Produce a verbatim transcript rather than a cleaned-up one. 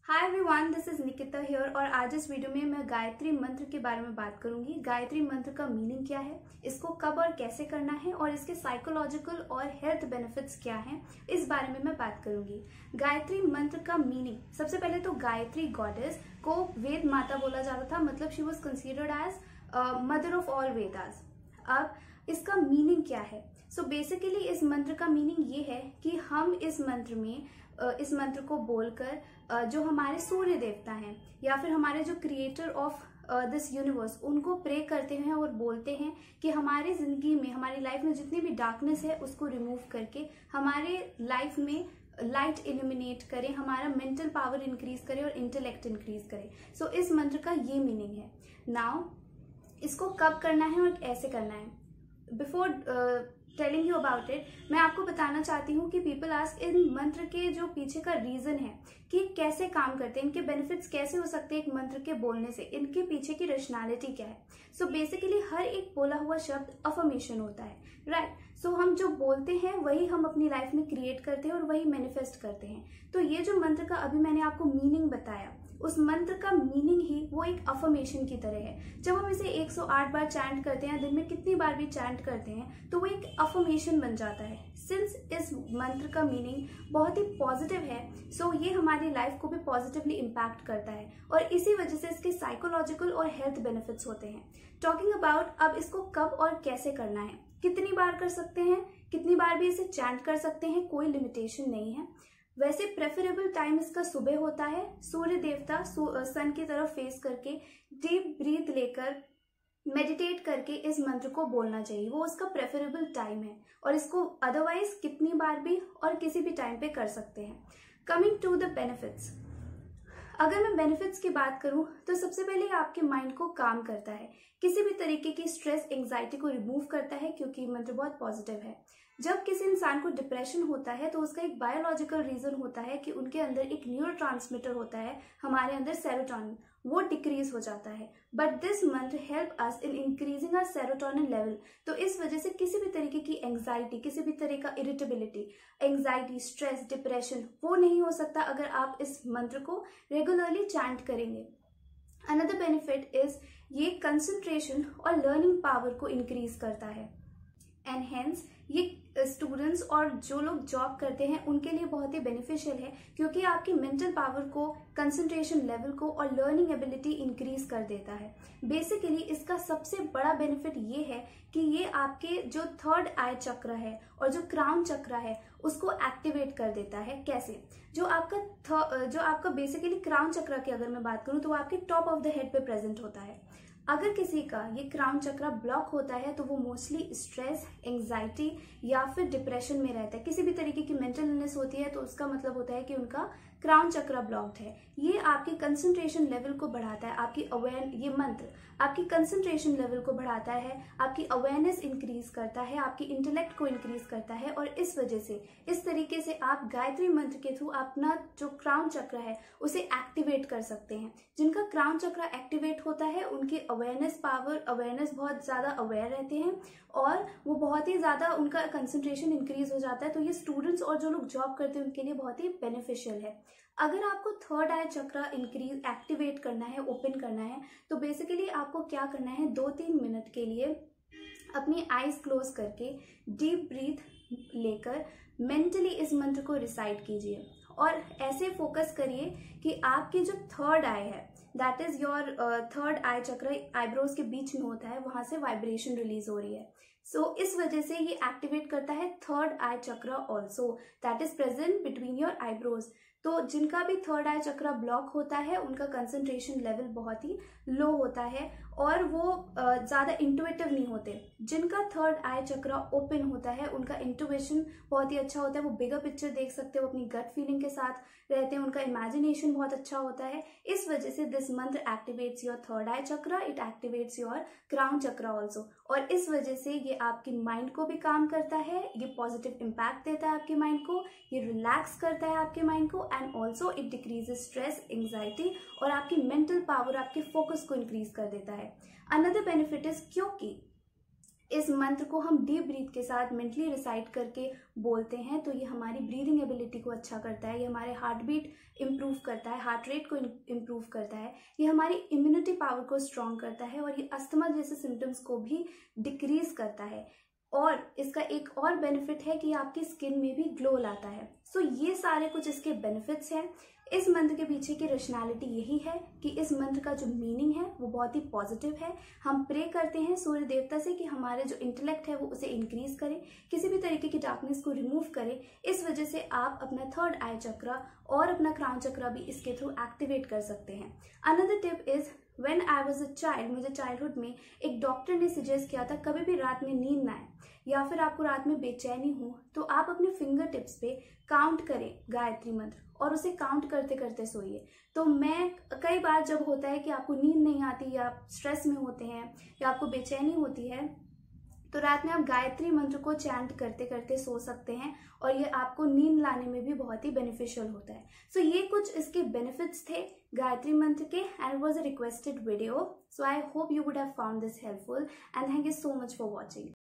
Hi everyone, this is Nikita here और आज इस वीडियो में मैं गायत्री मंत्र के बारे में बात करूंगी। गायत्री मंत्र का मीनिंग क्या है, इसको कब और कैसे करना है और इसके साइकोलॉजिकल और हेल्थ बेनिफिट्स क्या हैं, इस बारे में मैं बात करूंगी। गायत्री मंत्र का मीनिंग, सबसे पहले तो गायत्री गॉडेस को वेद माता बोला जाता था, मतलब she was considered as mother of all Vedas. अब इसका मीनिंग क्या है? सो so बेसिकली इस मंत्र का मीनिंग ये है कि हम इस मंत्र में इस मंत्र को बोलकर जो हमारे सूर्य देवता हैं या फिर हमारे जो क्रिएटर ऑफ दिस यूनिवर्स, उनको प्रे करते हैं और बोलते हैं कि हमारी जिंदगी में, हमारी लाइफ में जितनी भी डार्कनेस है उसको रिमूव करके हमारे लाइफ में लाइट इल्यूमिनेट करें, हमारा मेंटल पावर इंक्रीज करे और इंटेलेक्ट इंक्रीज करे। सो so, इस मंत्र का ये मीनिंग है। नाउ इसको कब करना है और कैसे करना है, before telling you about it, मैं आपको बताना चाहती हूँ कि पीपल आस्क इन मंत्र के जो पीछे का रीजन है कि कैसे काम करते हैं, इनके बेनिफिट्स कैसे हो सकते हैं एक मंत्र के बोलने से, इनके पीछे की रैशनैलिटी क्या है। सो so बेसिकली हर एक बोला हुआ शब्द अफर्मेशन होता है, राइट right? सो so हम जो बोलते हैं वही हम अपनी लाइफ में क्रिएट करते हैं और वही मैनिफेस्ट करते हैं। तो ये जो मंत्र का अभी मैंने आपको मीनिंग बताया, उस मंत्र का मीनिंग ही वो एक अफर्मेशन की तरह है। जब हम इसे एक सौ आठ बार चैंट करते हैं, दिन में कितनी बार भी चैंट करते हैं, तो वो एक अफर्मेशन बन जाता है। सिंस इस मंत्र का मीनिंग बहुत ही पॉजिटिव है, सो ये हमारी लाइफ को भी पॉजिटिवली इम्पैक्ट करता है और इसी वजह से इसके साइकोलॉजिकल और हेल्थ बेनिफिट्स होते हैं। टॉकिंग अबाउट अब इसको कब और कैसे करना है, कितनी बार कर सकते हैं, कितनी बार भी इसे चैंट कर सकते हैं, कोई लिमिटेशन नहीं है। वैसे प्रेफरेबल टाइम इसका सुबह होता है, सूर्य देवता सन की तरफ फेस करके डीप ब्रीथ लेकर मेडिटेट करके इस मंत्र को बोलना चाहिए, वो उसका प्रेफरेबल टाइम है। और इसको अदरवाइज कितनी बार भी और किसी भी टाइम पे कर सकते हैं। कमिंग टू द बेनिफिट्स, अगर मैं बेनिफिट्स की बात करूं तो सबसे पहले आपके माइंड को काम करता है, किसी भी तरीके की स्ट्रेस एंजाइटी को रिमूव करता है, क्योंकि मंत्र बहुत पॉजिटिव है। जब किसी इंसान को डिप्रेशन होता है तो उसका एक बायोलॉजिकल रीजन होता है कि उनके अंदर एक न्यूरोट्रांसमीटर होता है, हमारे अंदर सेरोटोनिन, वो डिक्रीज हो जाता है। But this mantra help us in increasing our serotonin level. तो इस वजह से किसी भी तरीके की एंजाइटी, किसी भी तरह का इरिटेबिलिटी, एंजाइटी, स्ट्रेस, डिप्रेशन, वो नहीं हो सकता अगर आप इस मंत्र को रेगुलरली चैंट करेंगे। अनदर बेनिफिट इज ये कंसंट्रेशन और लर्निंग पावर को इंक्रीज करता है एंड हेंस ये स्टूडेंट्स और जो लोग जॉब करते हैं उनके लिए बहुत ही बेनिफिशियल है, क्योंकि आपकी मेंटल पावर को, कंसंट्रेशन लेवल को और लर्निंग एबिलिटी इंक्रीज कर देता है। बेसिकली इसका सबसे बड़ा बेनिफिट ये है कि ये आपके जो थर्ड आई चक्र है और जो क्राउन चक्र है उसको एक्टिवेट कर देता है। कैसे? जो आपका जो आपका बेसिकली क्राउन चक्र की अगर मैं बात करूं तो वो आपके टॉप ऑफ द हेड पे प्रेजेंट होता है। अगर किसी का ये क्राउन चक्र ब्लॉक होता है तो वो मोस्टली स्ट्रेस, एंजाइटी या फिर डिप्रेशन में रहता है। किसी भी तरीके की मेंटल इलनेस होती है तो उसका मतलब होता है कि उनका क्राउन चक्र ब्लॉक्ड है। ये आपकी कंसंट्रेशन लेवल को बढ़ाता है, आपकी अवेयर ये मंत्र आपकी कंसंट्रेशन लेवल को बढ़ाता है, आपकी अवेयरनेस इंक्रीज करता है, आपकी इंटेलेक्ट को इंक्रीज करता है। और इस वजह से, इस तरीके से आप गायत्री मंत्र के थ्रू अपना जो क्राउन चक्र है उसे एक्टिवेट कर सकते हैं। जिनका क्राउन चक्र एक्टिवेट होता है उनकी अवेयरनेस पावर, अवेयरनेस बहुत ज्यादा अवेयर रहते हैं और वो बहुत ही ज्यादा, उनका कंसंट्रेशन इंक्रीज हो जाता है। तो ये स्टूडेंट्स और जो लोग जॉब करते हैं उनके लिए बहुत ही बेनिफिशियल है। अगर आपको थर्ड आई चक्र इंक्रीज एक्टिवेट करना है, ओपन करना है, तो बेसिकली आपको क्या करना है, दो तीन मिनट के लिए अपनी आईज क्लोज करके डीप ब्रीथ लेकर मेंटली इस मंत्र को रिसाइट कीजिए और ऐसे फोकस करिए कि आपकी जो थर्ड आई है, that is your third eye chakra, eyebrows के बीच में होता है, वहां से वाइब्रेशन रिलीज हो रही है। सो so, इस वजह से ये एक्टिवेट करता है third eye chakra also, that is present between your eyebrows. तो जिनका भी थर्ड आई चक्र ब्लॉक होता है उनका कंसंट्रेशन लेवल बहुत ही लो होता है और वो ज़्यादा इंट्यूटिव नहीं होते। जिनका थर्ड आई चक्र ओपन होता है उनका इंट्यूशन बहुत ही अच्छा होता है, वो बिगर पिक्चर देख सकते हैं, वो अपनी गट फीलिंग के साथ रहते हैं, उनका इमेजिनेशन बहुत अच्छा होता है। इस वजह से दिस मंत्र activates your third eye chakra, it activates your crown chakra also. और इस वजह से ये आपकी माइंड को भी काम करता है, ये पॉजिटिव इम्पैक्ट देता है आपके माइंड को, ये रिलैक्स करता है आपके माइंड को and also it decreases stress, anxiety और आपकी मेंटल पावर, आपके फोकस को इंक्रीज कर देता है। अनदर बेनिफिट इज, क्योंकि इस मंत्र को हम डीप ब्रीथ के साथ मेंटली रिसाइट करके बोलते हैं तो ये हमारी ब्रीदिंग एबिलिटी को अच्छा करता है, ये हमारे हार्ट बीट इम्प्रूव करता है, हार्ट रेट को इम्प्रूव करता है, ये हमारी इम्यूनिटी पावर को स्ट्रॉन्ग करता है और ये अस्थमा जैसे सिम्टम्स को भी डिक्रीज करता है। और इसका एक और बेनिफिट है कि आपकी स्किन में भी ग्लो लाता है। सो so, ये सारे कुछ इसके बेनिफिट्स हैं। इस मंत्र के पीछे की रैशनैलिटी यही है कि इस मंत्र का जो मीनिंग है वो बहुत ही पॉजिटिव है। हम प्रे करते हैं सूर्य देवता से कि हमारे जो इंटेलेक्ट है वो उसे इंक्रीज करे, किसी भी तरीके की डार्कनेस को रिमूव करे। इस वजह से आप अपना थर्ड आई चक्रा और अपना क्राउन चक्रा भी इसके थ्रू एक्टिवेट कर सकते हैं। Another tip is when I was a child, मुझे चाइल्डहुड में एक डॉक्टर ने सजेस्ट किया था कभी भी रात में नींद ना आए या फिर आपको रात में बेचैनी हो तो आप अपने फिंगर टिप्स पे काउंट करें गायत्री मंत्र और उसे काउंट करते करते सोइए। तो मैं कई बार जब होता है कि आपको नींद नहीं आती या आप स्ट्रेस में होते हैं या आपको बेचैनी होती है तो रात में आप गायत्री मंत्र को चैंट करते करते सो सकते हैं और ये आपको नींद लाने में भी बहुत ही बेनिफिशियल होता है। सो so, ये कुछ इसके बेनिफिट्स थे गायत्री मंत्र के and it was a requested video. So I hope you would have found this helpful and thank you so much for watching.